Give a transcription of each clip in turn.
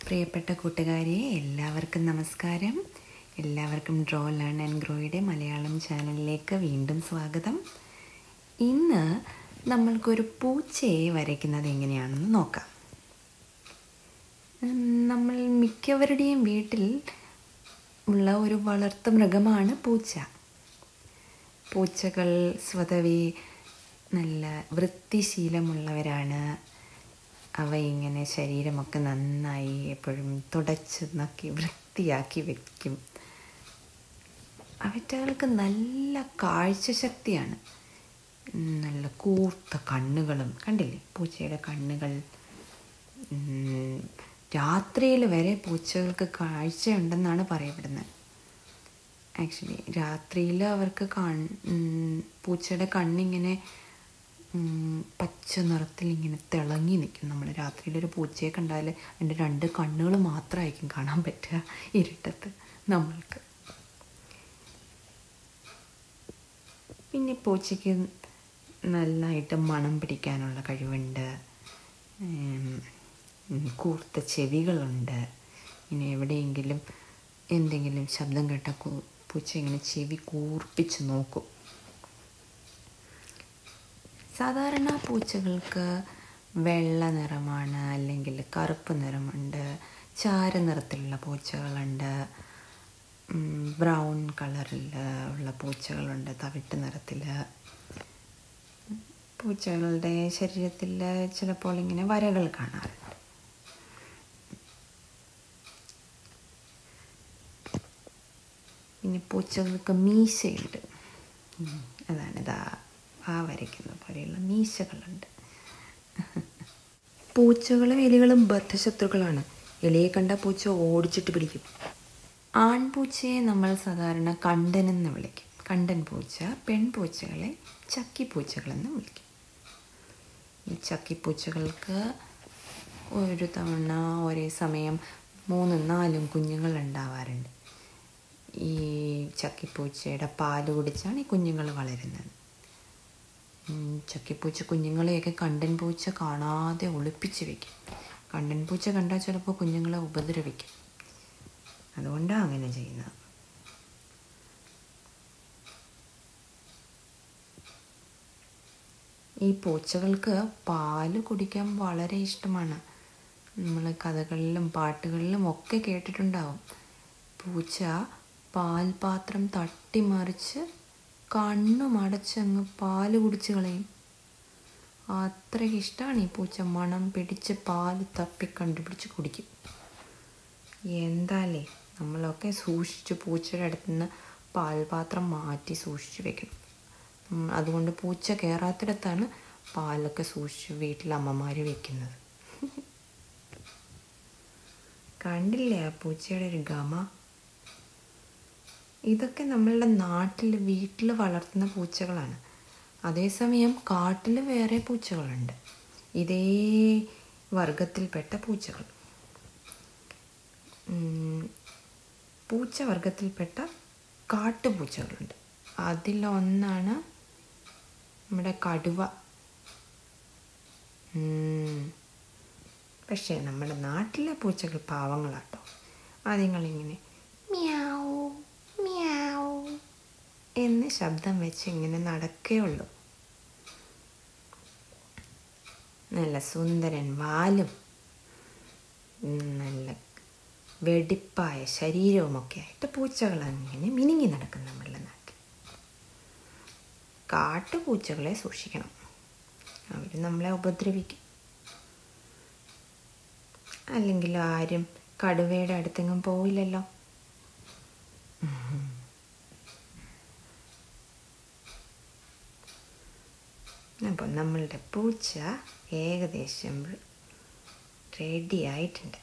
പ്രിയപ്പെട്ട കൂട്ടുകാരെ, എല്ലാവർക്കും നമസ്കാരം. എല്ലാവർക്കും ഡ്രോ ലേൺ ആൻഡ് ഗ്രോയുടെ മലയാളം ചാനലിലേക്ക് വീണ്ടും സ്വാഗതം. ഇന്ന് നമ്മൾക്കൊരു പൂച്ചയെ വരയ്ക്കുന്നത് എങ്ങനെയാണെന്ന് നോക്കാം. നമ്മൾ മിക്കവരുടെയും വീട്ടിൽ ഉള്ള ഒരു വളർത്തു മൃഗമാണ് പൂച്ച. പൂച്ചകൾ സ്വതവേ നല്ല വൃത്തിശീലമുള്ളവരാണ്. അവ ഇങ്ങനെ ശരീരമൊക്കെ നന്നായി എപ്പോഴും തുടച്ച് നക്കി വൃത്തിയാക്കി വയ്ക്കും. അവറ്റകൾക്ക് നല്ല കാഴ്ചശക്തിയാണ്. നല്ല കൂർത്ത കണ്ണുകളും കണ്ടില്ലേ, പൂച്ചയുടെ കണ്ണുകൾ. രാത്രിയിൽ വരെ പൂച്ചകൾക്ക് കാഴ്ചയുണ്ടെന്നാണ് പറയപ്പെടുന്നത്. ആക്ച്വലി രാത്രിയിൽ അവർക്ക് പൂച്ചയുടെ കണ്ണിങ്ങനെ പച്ച നിറത്തിൽ ഇങ്ങനെ തിളങ്ങി നിൽക്കും. നമ്മൾ രാത്രിയിലൊരു പൂച്ചയെ കണ്ടാൽ അതിൻ്റെ 2 കണ്ണുകൾ മാത്രമായിരിക്കും കാണാൻ പറ്റുക ഇരുട്ടത്ത് നമ്മൾക്ക്. പിന്നെ പൂച്ചയ്ക്ക് നന്നായിട്ട് മണം പിടിക്കാനുള്ള കഴിവുണ്ട്. കൂർത്ത ചെവികളുണ്ട്. ഇനി എവിടെയെങ്കിലും എന്തെങ്കിലും ശബ്ദം കേട്ട പൂച്ച ഇങ്ങനെ ചെവി കൂർപ്പിച്ച് നോക്കും. സാധാരണ പൂച്ചകൾക്ക് വെള്ള നിറമാണ്, അല്ലെങ്കിൽ കറുപ്പ് നിറമുണ്ട്. ചാരനിറത്തിലുള്ള പൂച്ചകളുണ്ട്, ബ്രൗൺ കളറിൽ ഉള്ള പൂച്ചകളുണ്ട്, തവിട്ട് നിറത്തിൽ. പൂച്ചകളുടെ ശരീരത്തിൽ ചിലപ്പോൾ ഇങ്ങനെ വരകൾ കാണാറുണ്ട്. പിന്നെ പൂച്ചകൾക്ക് മീശയുണ്ട്. അതാണിതാ വരയ്ക്കുന്ന പോലെയുള്ള മീശകളുണ്ട്. പൂച്ചകളും എലികളും ബദ്ധശത്രുക്കളാണ്. എലിയെ കണ്ട പൂച്ച ഓടിച്ചിട്ട് പിടിക്കും. ആൺപൂച്ചയെ നമ്മൾ സാധാരണ കണ്ടനെന്ന് വിളിക്കും. കണ്ടൻ പൂച്ച. പെൺപൂച്ചകളെ ചക്കിപ്പൂച്ചകളെന്ന് വിളിക്കും. ഈ ചക്കിപ്പൂച്ചകൾക്ക് ഒരു തവണ ഒരേ സമയം 3-4 കുഞ്ഞുങ്ങൾ ഉണ്ടാവാറുണ്ട്. ഈ ചക്കിപ്പൂച്ചയുടെ പാല് കുടിച്ചാണ് ഈ കുഞ്ഞുങ്ങൾ വളരുന്നത്. ചക്കിപ്പൂച്ച കുഞ്ഞുങ്ങളെയൊക്കെ കണ്ടൻ പൂച്ച കാണാതെ ഒളിപ്പിച്ച് വയ്ക്കും. കണ്ടൻ പൂച്ച കണ്ടാൽ ചിലപ്പോൾ കുഞ്ഞുങ്ങളെ ഉപദ്രവിക്കും. അതുകൊണ്ടാണ് അങ്ങനെ ചെയ്യുന്നത്. ഈ പൂച്ചകൾക്ക് പാല് കുടിക്കാൻ വളരെ ഇഷ്ടമാണ്. നമ്മൾ കഥകളിലും പാട്ടുകളിലും ഒക്കെ കേട്ടിട്ടുണ്ടാവും. പൂച്ച പാൽപാത്രം തട്ടിമറിച്ച് കണ്ണുമടച്ചങ്ങ് പാല് കുടിച്ച് കളയും. അത്രയ്ക്ക് ഇഷ്ടമാണ് ഈ പൂച്ച. മണം പിടിച്ച് പാല് തപ്പി കണ്ടുപിടിച്ച് കുടിക്കും. എന്താല്ലേ, നമ്മളൊക്കെ സൂക്ഷിച്ച് പൂച്ചയുടെ അടുത്ത് നിന്ന് പാൽപാത്രം മാറ്റി സൂക്ഷിച്ച് വെക്കണം. അതുകൊണ്ട് പൂച്ച കയറാത്തിടത്താണ് പാലൊക്കെ സൂക്ഷിച്ച് വീട്ടിൽ അമ്മമാർ വെക്കുന്നത്. കണ്ടില്ലേ ആ പൂച്ചയുടെ ഒരു ഗമ. ഇതൊക്കെ നമ്മളുടെ നാട്ടിൽ വീട്ടിൽ വളർത്തുന്ന പൂച്ചകളാണ്. അതേസമയം കാട്ടിൽ വേറെ പൂച്ചകളുണ്ട്, ഇതേ വർഗത്തിൽപ്പെട്ട പൂച്ചകൾ. പൂച്ച വർഗത്തിൽപ്പെട്ട കാട്ടുപൂച്ചകളുണ്ട്. അതിലൊന്നാണ് നമ്മുടെ കടുവ. പക്ഷേ നമ്മുടെ നാട്ടിലെ പൂച്ചകൾ പാവങ്ങളാട്ടോ. അതുങ്ങളിങ്ങനെ മ്യാവൂ മ്യാവൂ എന്ന് ശബ്ദം വെച്ച് ഇങ്ങനെ നടക്കുകയുള്ളൂ. നല്ല സുന്ദരൻ വാലും നല്ല വെടിപ്പായ ശരീരവുമൊക്കെ ആയിട്ട് പൂച്ചകൾ അങ്ങനെ മിനുങ്ങി നടക്കും നമ്മളുടെ നാട്ടിൽ. കാട്ടുപൂച്ചകളെ സൂക്ഷിക്കണം, അവർ നമ്മളെ ഉപദ്രവിക്കും. അല്ലെങ്കിൽ ആരും കടുവയുടെ അടുത്തെങ്ങും പോവില്ലല്ലോ. അപ്പോൾ നമ്മളുടെ പൂച്ച ഏകദേശം റെഡി ആയിട്ടുണ്ട്.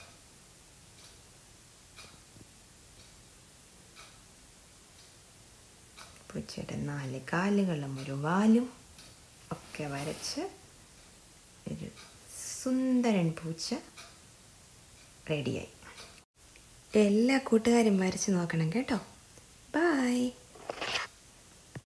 പൂച്ചയുടെ 4 കാലുകളും ഒരു വാലും ഒക്കെ വരച്ച് ഒരു സുന്ദരൻ പൂച്ച റെഡിയായി. എല്ലാ കൂട്ടുകാരും വരച്ച് നോക്കണം കേട്ടോ. ബൈ.